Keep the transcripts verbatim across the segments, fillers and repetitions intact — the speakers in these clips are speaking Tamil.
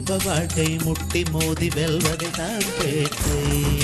குடும்ப வாழ்க்கை முட்டி மோதி வெல்வதை தான் பேட்டை.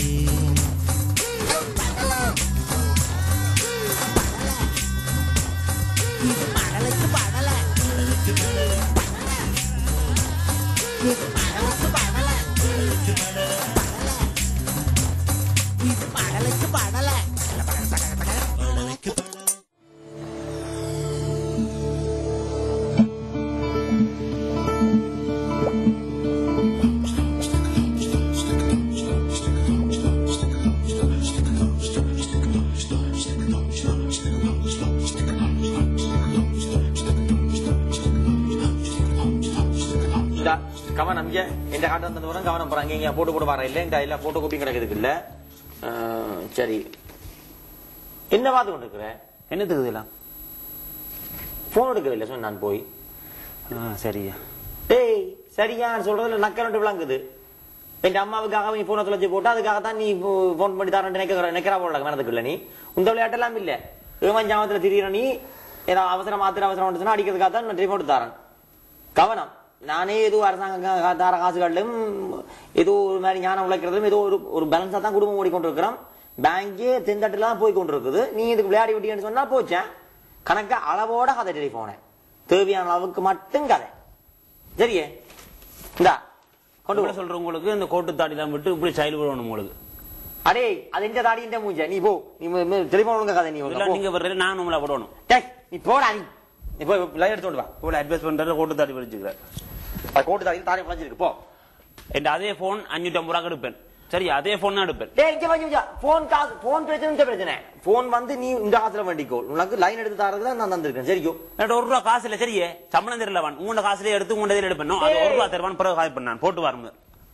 கவனம் இங்க இந்த காட்டு வந்தது வரும் கவனம் போறாங்க இங்க போட்டு போட்டு வர இல்ல இந்த இல்ல போட்டோ காப்பி கிடக்குதுக்கு இல்ல. சரி என்ன பார்த்து கொண்டு இருக்கிற என்னத்துக்கு இதெல்லாம் போன் எடுக்கிற இல்ல சொன்ன நான் போய் சரியா டேய் சரியா சொல்றதுல நக்கரண்டு விளங்குது. என் அம்மாவுக்காக நீ போனை தொலைச்சு போட்டு அதுக்காகத்தான் நீ போன் பண்ணி தரேன் நினைக்கிற நிக்கிறா போல வேணதுக்கு இல்ல. நீ இந்த விளையாட்டெல்லாம் இல்ல ஏவன் ஜாமத்துல திரியிற நீ ஏதாவது அவசரம் மாத்திர அவசரம் வந்துச்சுன்னா அடிக்கிறதுக்காக தான் நான் ரிமோட் தரேன். கவனம் நானே ஏதோ அரசாங்கம் தார காசுகளிலும் ஏதோ ஒரு மாதிரி ஞானம் உழைக்கிறதும் ஏதோ ஒரு ஒரு பேலன்ஸா தான் குடும்பம் ஓடிக்கொண்டிருக்கிறோம். பேங்கே தென்தட்டுலாம் போய் கொண்டிருக்குது. நீ இதுக்கு விளையாடி விட்டீங்கன்னு சொன்னா போச்சேன் கணக்க அளவோட கதை டெலிபோன தேவையான அளவுக்கு மட்டும் கதை சரியே. இந்தா கொண்டு கூட சொல்ற உங்களுக்கு இந்த கோட்டு தாடி தான் விட்டு இப்படி ஸ்டைல் போடணும் உங்களுக்கு. அடே அது இந்த தாடி இந்த மூஞ்ச நீ போ நீ டெலிபோன் ஒழுங்க கதை நீ நீங்க வர்றது நான் நம்மள போடணும். டேய் நீ போடா நீ இப்போ லைட் எடுத்து கொண்டு வா. இவ்வளவு அட்வைஸ் பண்றது கோட்டு தாடி வச்சுக்கிறேன். கோட்டு தாடி தாடி வச்சிருக்கு போ. என் அதே போன் அஞ்சூத்தி ஐம்பது ரூபாய் எடுப்பேன் சரியா அதே போன் தான் எடுப்பேன். போன் காசு போன் பிரச்சனை பிரச்சனை போன் வந்து நீ இந்த காசுல வேண்டிக்கோ உனக்கு லைன் எடுத்து தரதுதான் நான் தந்திருக்கேன் சரியோ. ஒரு ரூபா காசு இல்ல சரியே சம்பளம் தெரியலவான் உங்களோட காசுல எடுத்து உங்களோட எடுப்பேன் அது ஒரு ரூபா தருவான் பிறகு காய் பண்ணான் போட்டு வாருங்க.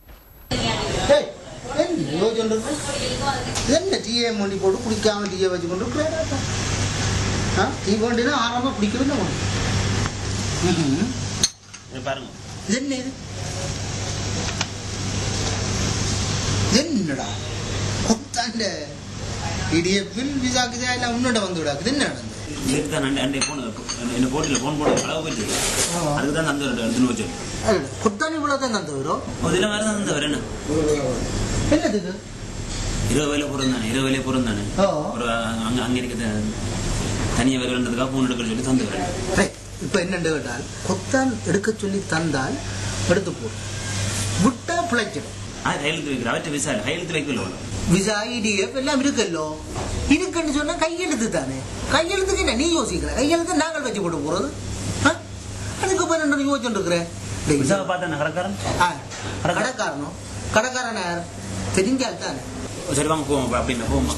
என்ன டீயை மொழி போட்டு குடிக்காம டீயை வச்சு கொண்டு டீ வேண்டினா ஆரம்பமா குடிக்கவே பாருங்க என்ன இது என்னடா கொத்தாண்ட இடியப்பில் விசாக்குதா எல்லாம் உன்னோட வந்து விடாக்குது என்ன நடந்தது கொத்தானி இவ்வளவுதான் தந்தவரும் என்னதுக்கு இருபது வேலை பொருள் தானே இருபது வேலை பொருள் தானே ஒரு அங்க இருக்க தனியா வேலைன்றதுக்காக போன் எடுக்க சொல்லி தந்துடுறேன். இப்ப என்னன்னு கேட்டால் கொத்தான் எடுக்க சொல்லி தந்தால் எடுத்து போடும் விட்டா பிழைச்சிடும். கையெழுத்து வைக்கிற அவற்றை விசா கையெழுத்து வைக்கல விசா இடிஎஃப் எல்லாம் இருக்கல்லோ இருக்குன்னு சொன்னா கையெழுத்து தானே. கையெழுத்துக்கு என்ன நீ யோசிக்கிற கையெழுத்து நாங்கள் வச்சு போட்டு போறது அதுக்கு போய் என்ன யோசிச்சுட்டு இருக்கிறேன். கடைக்காரனும் கடைக்காரன் யார் தெரிஞ்சால் தானே. சரி வாங்க போவோம் அப்படின்னு போவோமா.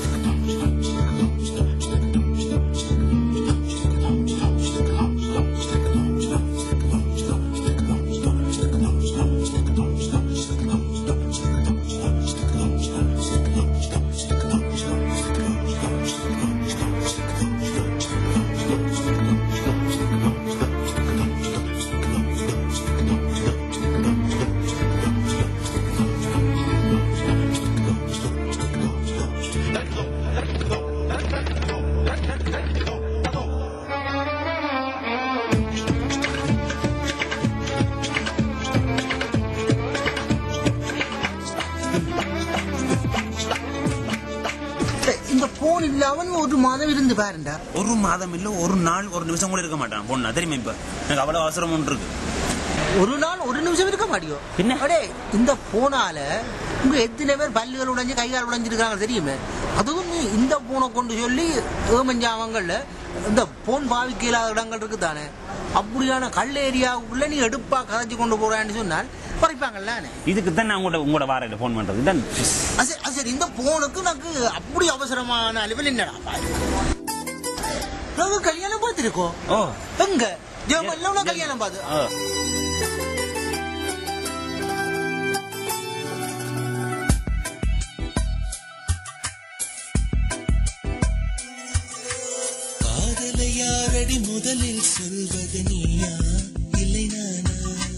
ஒரு மாதம் இருந்து பாருண்டா. ஒரு மாதம் இல்ல ஒரு நாள் ஒரு நிமிஷம் கூட இருக்க மாட்டான் பொண்ணா தெரியுமா. இப்ப எனக்கு அவ்வளவு அவசரம் ஒன்று இருக்கு. ஒரு நாள் ஒரு நிமிஷம் இருக்க மாட்டியோ பின்ன. அடே இந்த போனால உங்க எத்தனை பேர் பல்லுகள் உடைஞ்சு கைகால் உடைஞ்சிருக்காங்க தெரியுமே. அதுவும் நீ இந்த போனை கொண்டு சொல்லி ஏமஞ்சாவங்கள்ல இந்த போன் பாவிக்க இல்லாத இடங்கள் இருக்கு தானே. அப்படியான கல் ஏரியாவுக்குள்ள நீ எடுப்பா கதைச்சு கொண்டு போறான்னு சொன்னால் பறிப்பாங்கல்ல. இதுக்கு தான் நான் உங்களோட உங்களோட வாரையில போன் பண்றது தான். சரி இந்த போனுக்கு எனக்கு அப்படி அவசரமான அளவில் என்னடா நாங்க கல்யாணம் பார்த்திருக்கோம். எங்க ஜெர்மன்ல கல்யாணம் பார்த்து யாரடி முதலில் சொல்வது நீயா இல்லை நானா.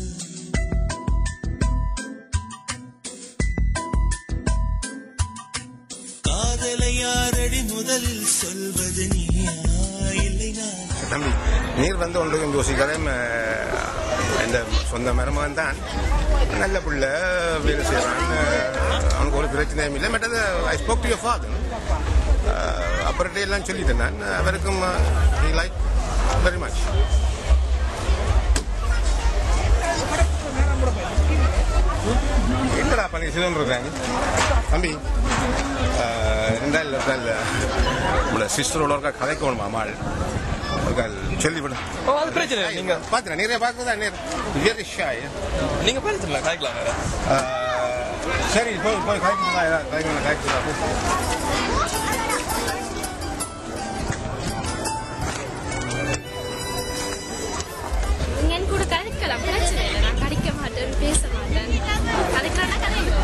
காதலை யாரடி முதலில் சொல்வது நீயா இல்லை நானா. தம்பி நீர் வந்து ஒன்றுக்கும் யோசிக்காத இந்த சொந்த மருமகன் தான் நல்ல பிள்ளை வேலை செய்கிறான் அவனுக்கு ஒரு பிரச்சனையும் இல்லை பட் அது I spoke to your father அப்புறட்டே எல்லாம் சொல்லிட்டேன் நான் அவருக்கும் ஹி லைக் வெரி மச் என்னடா பண்ணி சொல்லுறாங்க தம்பி ரெண்டாயிரம் இருந்தால் உங்களோட சிஸ்டரோட ஒருக்கா கதைக்கணுமா மாள் ஒருக்கா சொல்லிவிடும் ஓ அது பிரச்சனை நீங்க பார்த்துறேன் நிறைய பார்க்குறதா வெரி ஷாய் நீங்க பேசலாம் கதைக்கலாம் வேற சரி போய் போய் கதைக்கலாம் கதைக்கலாம் கதைக்கலாம் என் கூட கதைக்கலாம் பிரச்சனை இல்லை நான் கடிக்க மாட்டேன் பேச மாட்டேன் கதைக்கலாம் கதைங்க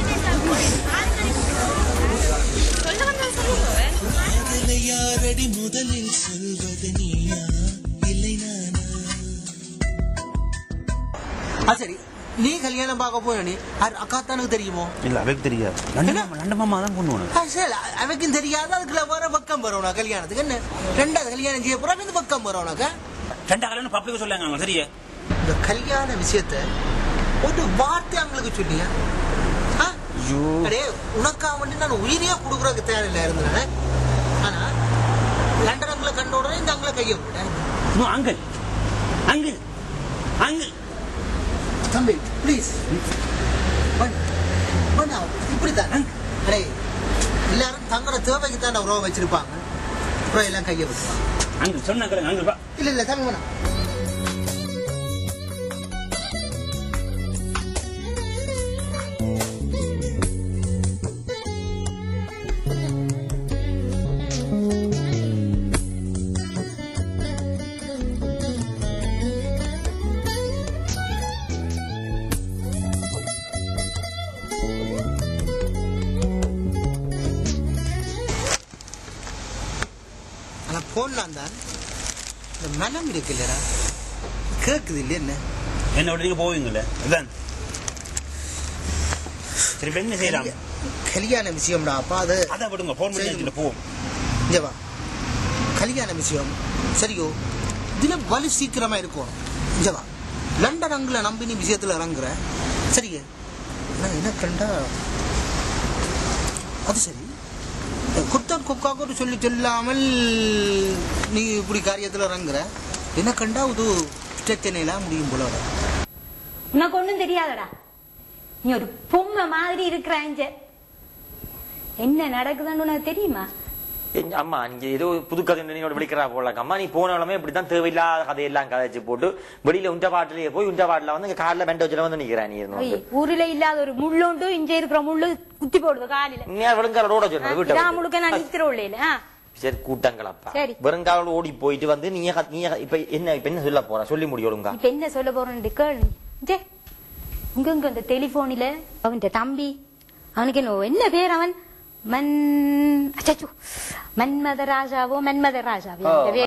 சொல்ல வந்தா சொல்லுவேன் யாரடி முதலில் சொல்வது நீயா இல்லை நானா சரி நீ கல்யாணம் பார்க்க போன நீ அக்கா தானுக்கு தெரியுமோ இல்ல அவருக்கு தெரியாது ரெண்டு மாமா தான் கொண்டு அவக்கும் தெரியாது அதுக்குள்ள வர பக்கம் வரும் கல்யாணத்துக்கு என்ன ரெண்டாவது கல்யாணம் செய்ய போறா இந்த பக்கம் வரும் ரெண்டா கல்யாணம் பப்ளிக் சொல்லாங்க சரியா இந்த கல்யாண விஷயத்த ஒரு வார்த்தை அவங்களுக்கு சொன்னியா உனக்கா வந்து நான் உயிரியா கொடுக்குறதுக்கு தேவையில்லை இருந்தேன் ஆனா லண்டன் அங்களை கண்ட உடனே இந்த அங்களை கைய போட்டேன் அங்கிள் அங்கிள் அங்கிள் தம்பி ப்ளீஸ் இப்படித்தான் எல்லாரும் தங்களோட தேவைக்கு தான் உறவை வச்சிருப்பாங்க அப்புறம் எல்லாம் கைய விட்டுருவாங்க அங்கிள் சொன்னாங்க அங்கிள் பா இல்ல இல்ல தம்பி வேணாம் போடலாம் தான் இந்த மனம் இருக்கு இல்லடா கேக்குது இல்ல என்ன என்ன விட நீங்க போவீங்கல்ல அதான் சரி என்ன செய்யலாம் கல்யாண விஷயம்டா அப்பா அது அதான் விடுங்க போன் பண்ணி போவோம் இங்க வா கல்யாண விஷயம் சரியோ இதுல வலு சீக்கிரமா இருக்கும் இங்க வா லண்டன் அங்குல நம்பி நீ விஷயத்துல இறங்குற சரிங்க என்ன கண்டா அது சரி குத்தம் கொக்காக்கு சொல்லி சொல்லாமல் நீ இப்படி காரியத்துல இறங்குற என்ன கண்டா இது பிரச்சனைலாம் முடியும் போல உனக்கு ஒண்ணும் தெரியாதடா நீ ஒரு பொம்மை மாதிரி இருக்கிறாங்க என்ன நடக்குதுன்னு உனக்கு தெரியுமா அம்மா நீங்க ஏதோ புது கதை விളിக்கிறா போல அம்மா நீ போனாலுமே இப்படித்தான் தேவையில்லாத கதையெல்லாம் கதைச்சு போட்டு வெளியில உண்ட பாட்டிலேயே போய் உண்ட பாட்டில வந்து காலில் மெண்ட வச்சுல வந்து நிக்கிறா நீ ஊர்ல இல்லாத ஒரு முள்ளுண்டு இங்க இருக்கிற முள்ளு குத்தி போடுது காலில நீ வெறுங்கால ரோட சொல்ற வீட்டை முழுக்க நான் நிக்கிறோம் இல்லையா சரி கூட்டங்களப்பா வெறுங்கால ஓடி போயிட்டு வந்து நீ நீ இப்ப என்ன இப்ப என்ன சொல்ல போற சொல்லி முடியோடுங்க இப்ப என்ன சொல்ல போறேன்னு கேளு ஜே இங்க இங்க அந்த டெலிபோனில அவன் தம்பி அவனுக்கு என்ன என்ன பேர் அவன் மன் அச்சோ மன்மத ராஜாவோ மன்மத ராஜாவோ